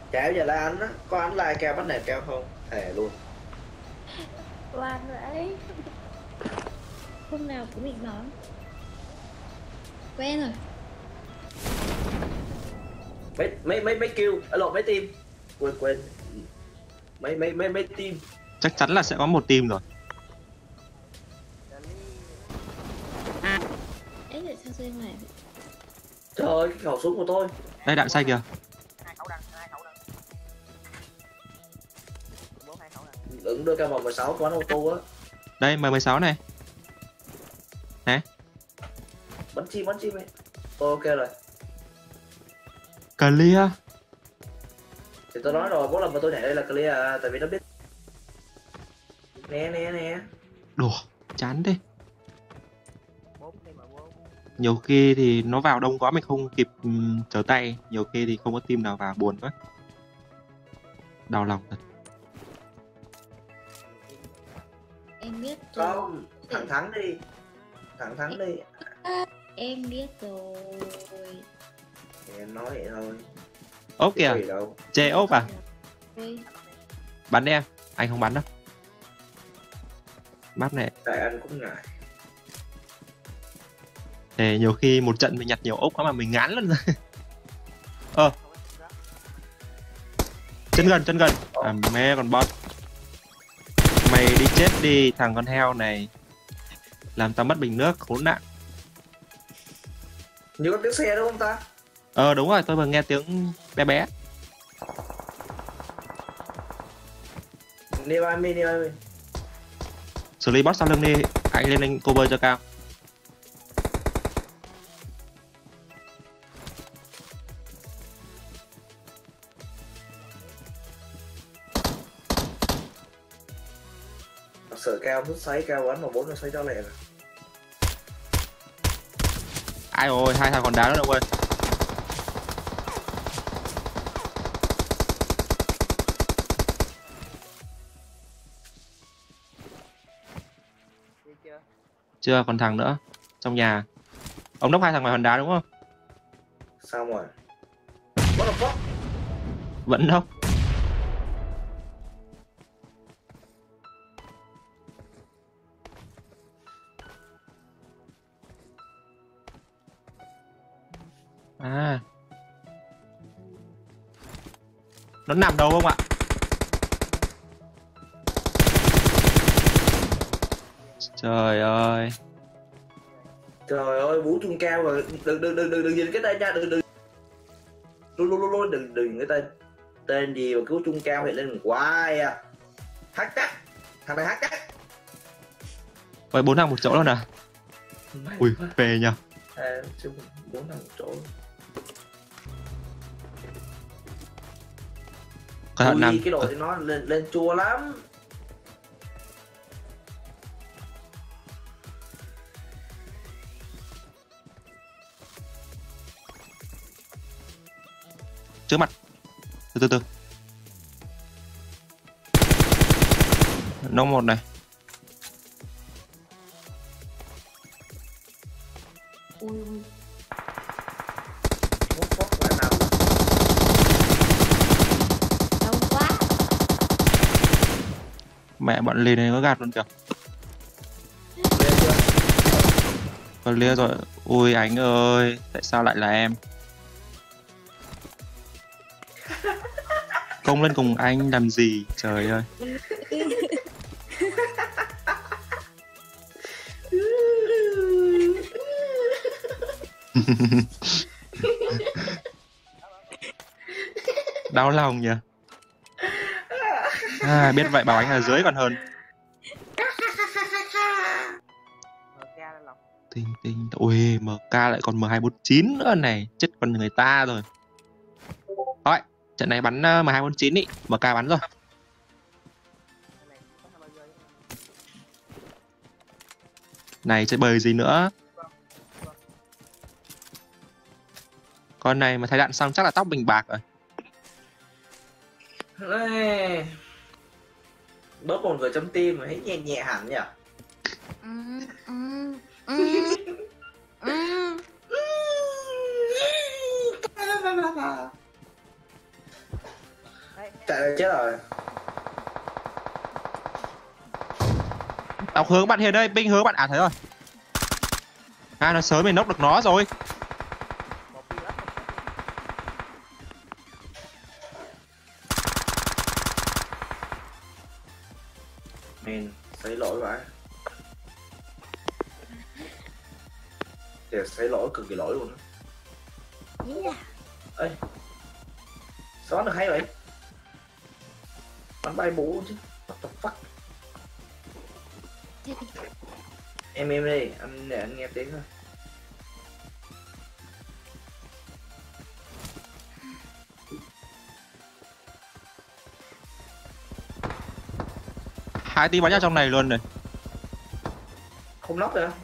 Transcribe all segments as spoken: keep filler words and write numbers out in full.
Chả giờ là anh á, có anh like keo bắt nạt keo không? Thề luôn. Oan vậy. Hôm nào cũng bị nói. Quen rồi. Mấy mấy mấy mấy kêu, à, lộn mấy team. Quên quên. Mấy mấy mấy mấy team. Chắc chắn là sẽ có một team rồi. Ấy tại sao rơi ngoài vậy? Trời ơi, cái khẩu súng của tôi. Đây đạn xay kìa. Đừng đưa ca một mười sáu quán ô tô á. Đây M mười sáu này. Nè. Bắn chim bắn chim ấy. Ok rồi. Clear. Thì tôi nói rồi, mỗi lần mà tôi nhảy đây là clear à, tại vì nó biết. Nè nè nè. Đùa, chán thế. Nhiều khi thì nó vào đông quá mình không kịp um, trở tay, nhiều khi thì không có team nào vào buồn quá. Đau lòng thật. Em biết rồi. Không, thẳng thắn đi. Thẳng thắn đi. Em biết rồi. Thì em nói vậy thôi. Ốp kìa. Chê ốp à? Ôi. Bắn đi em. Anh không bắn đâu. Map này. Tại anh cũng ngại. Để nhiều khi một trận mình nhặt nhiều ốp quá mà mình ngán luôn rồi. Ờ. Chân gần, chân gần. À mẹ còn bot. Mày đi chết đi thằng con heo này. Làm tao mất bình nước, khốn nạn. Như có tiếng xe đúng không ta? Ờ đúng rồi, tôi vừa nghe tiếng bé bé. Nearby me, nearby me. Xử lý boss sau lưng đi, anh lên anh cover cho cao. Sợ cao nút xoáy cao bắn mà bốn nó xoáy cho lẹ rồi. Ai ôi, hai thằng còn đá nữa đâu ơi. Chưa, còn thằng nữa. Trong nhà. Ông đốc hai thằng ngoài hòn đá đúng không? Xong rồi. What the fuck? Vẫn đốc. À. Nó nằm đâu không ạ? Trời ơi. Trời ơi, bú chung cao rồi. Đừng đừng đừng đừng đừng nhìn cái tên nha, đừng đừng. Luôn luôn luôn đừng đừng cái tên. Tên gì mà cứu chung cao hiện lên hoài à. Hát chắc. Thằng này hát chắc. Ôi bốn thằng một chỗ luôn à? Ui, về nhờ. À, chứ bốn thằng một chỗ. Cẩn thận nằm. Cái đội nó lên lên chua lắm. Trước mặt. Từ từ từ. Nó một này. Ui ui. Đau quá. Mẹ bọn lì này có gạt luôn kìa. Còn lia rồi. Ui Ánh ơi, tại sao lại là em? Công lên cùng anh làm gì? Trời ơi. Đau lòng nhỉ. À, biết vậy bảo anh là dưới còn hơn. Tinh tinh. Ui em ca lại còn M hai bốn chín nữa này. Chết con người ta rồi. Thôi trận này bắn M hai bốn chín ý. em ca bắn rồi. Này chơi bời gì nữa. Con này mà thay đạn xong chắc là tóc bình bạc rồi. Ê, bớt một người trong tim mà thấy nhẹ nhẹ hẳn nhỉ. Chạy là chết rồi. Đọc hướng bạn Hiền ơi, ping hướng bạn à thấy rồi. À nó sớm mình nốc được nó rồi. Mình thấy lỗi vậy. Thì thấy lỗi cực kỳ lỗi luôn á. Yeah. Ê, sao bắn được hay vậy? Bắn bay bố chứ. What the fuck? Em em đi, anh để anh nghe tiếng thôi. Hai team bắn nhau trong này luôn này. Không nóc rồi.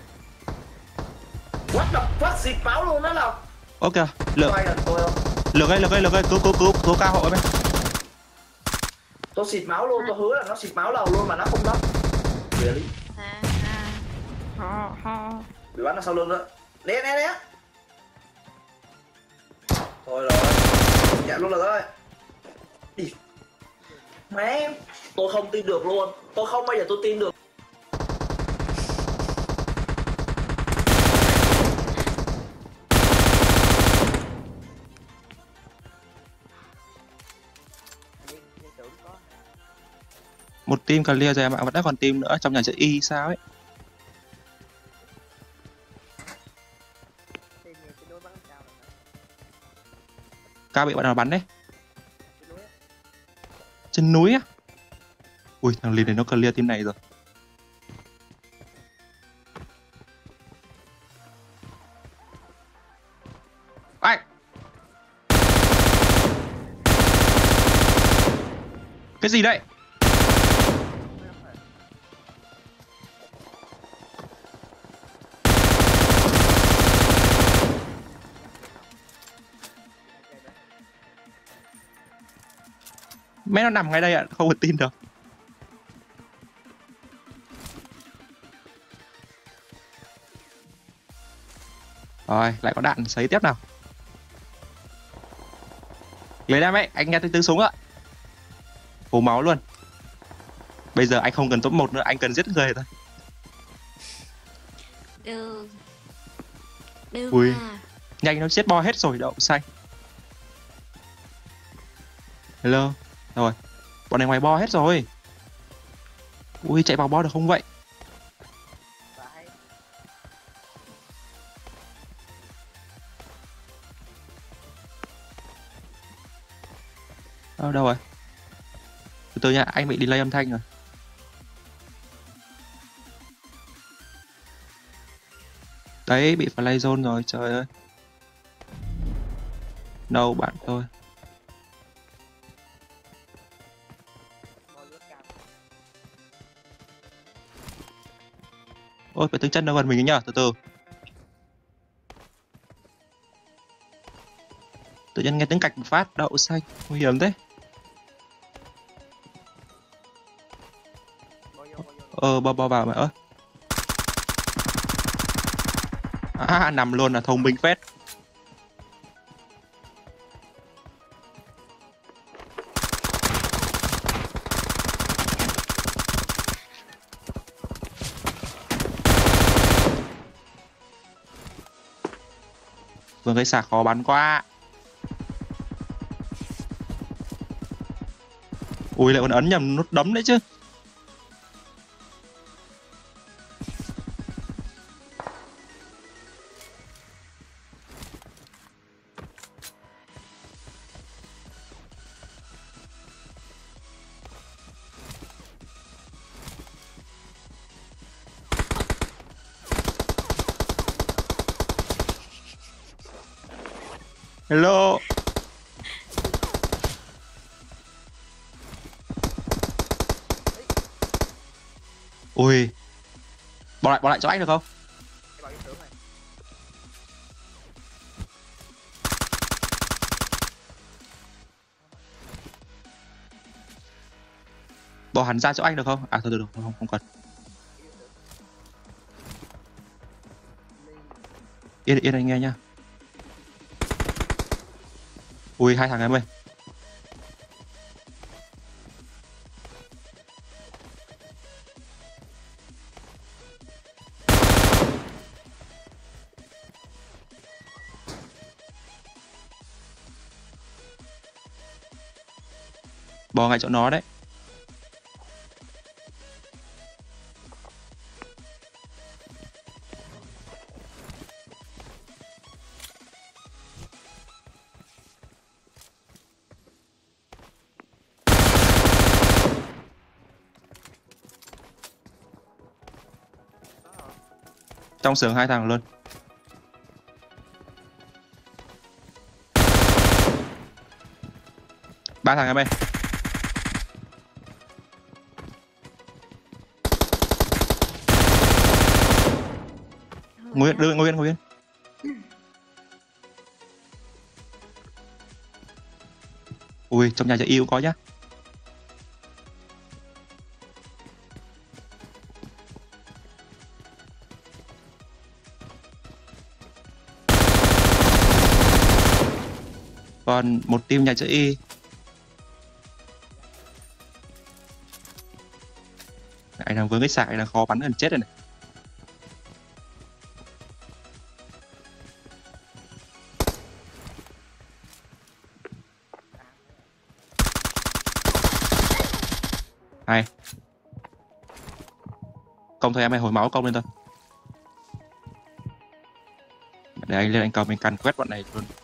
What the fuck, xịt máu luôn đó Lộc. Ok, lược Quay là tôi không? lược ơi, lược ơi, lược ơi, cứu cứu cứu cứu cao hộ em. Tôi xịt máu luôn, tôi hứa là nó xịt máu đầu luôn mà nó không nóc. Really? Ha ha. Ho ho. Bị bắn ở sau lưng đó. Né né né. Thôi rồi. Chạy luôn rồi. Đi. Má em, tôi không tin được luôn. Tôi không bao giờ tôi tin được. Một team clear rồi em ạ, vẫn đang còn team nữa trong nhà chợ Y sao ấy. Cao bị bạn nào bắn đấy? Trên núi á? Ui thằng Lìn này nó clear team này rồi. Ai? Cái gì đây? Mẹ nó nằm ngay đây ạ, à, không có tin được. Rồi, lại có đạn sấy tiếp nào. Lấy đam ấy, anh nghe thấy tiếng súng ạ. Phủ máu luôn. Bây giờ anh không cần top một nữa, anh cần giết người thôi. Được. Được Ui. mà. Nhanh nó chết bo hết rồi, đậu xanh. Hello. Rồi, bọn này ngoài bo hết rồi. Ui, chạy vào bo được không vậy? Ờ, đâu rồi? Từ từ nha, anh bị delay âm thanh rồi. Đấy, bị play zone rồi, trời ơi. Đâu bạn tôi. Ôi, phải tiếng chân đâu gần mình nhá, từ từ. Tự nhiên nghe tiếng cạch một phát, đậu xanh, nguy hiểm thế. Ờ, bao bao vào mẹ ơi. À, nằm luôn là thông minh phết. Vương cái sạc khó bắn quá. Ui lại còn ấn nhầm nút đấm đấy chứ. Hello. Ui. Bỏ lại, bỏ lại cho anh được không? Bỏ hẳn ra cho anh được không? À thôi được, được, không, không cần. Yên, yên anh nghe nha. Ui hai thằng em ơi. Bò ngay chỗ nó đấy. Trong xưởng hai thằng luôn. Ba thằng em ơi. Nguyên, đưa Nguyên, Nguyên. Ui, trong nhà chị yêu có nhá. Còn một team nhà chữ Y. Anh đang vướng cái sạc này là khó bắn gần chết rồi này. Hay. Công thôi em ơi, hồi máu công lên thôi. Để anh lên anh cầu mình càn quét bọn này luôn.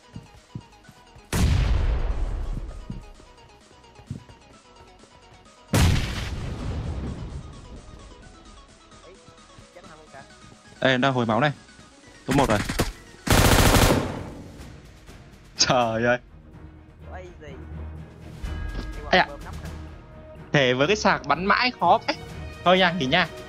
Đây đang hồi máu này. Số một rồi. Trời ơi. Ây à. Thể với cái sạc bắn mãi khó ấy. Thôi nha, nghỉ nha.